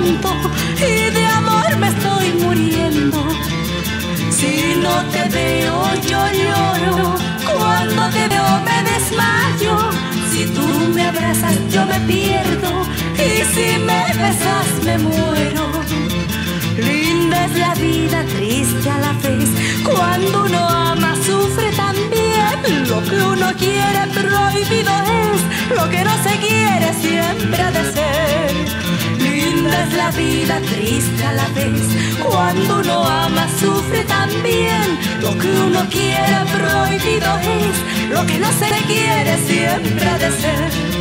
tanto y de amor me estoy muriendo. Si no te veo yo lloro, cuando te veo me desmayo. Si tú me abrazas yo me pierdo y si me besas me muero. Linda es la vida, triste a la vez. Cuando uno ama sufre también. Lo que uno quiere prohibido es, lo que no se quiere siempre ha de ser. Linda es la vida, triste a la vez. Cuando uno ama sufre también. Lo que uno quiere prohibido es, lo que no se quiere siempre ha de ser.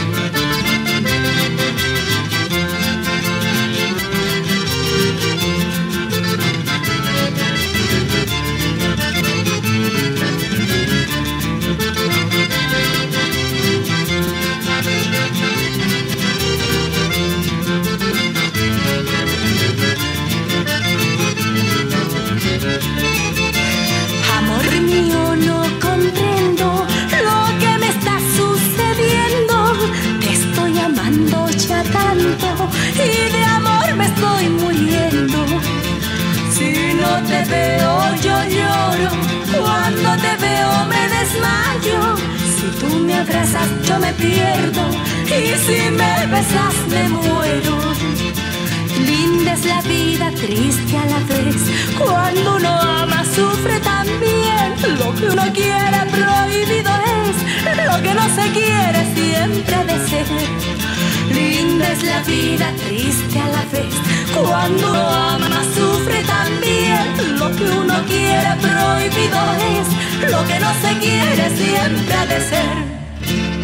Amor mío, no comprendo lo que me está sucediendo. Te estoy amando ya tanto y de amor me estoy muriendo. Si no te veo yo lloro, cuando te veo me desmayo. Si tú me abrazas yo me pierdo y si me besas me muero. Linda es la vida, triste a la vez. Cuando uno ama sufre también. Lo que uno quiere prohibido es, lo que no se quiere siempre ha de ser. Linda es la vida, triste a la vez. Cuando uno ama sufre también. Lo que uno quiere prohibido es, lo que no se quiere siempre ha de ser.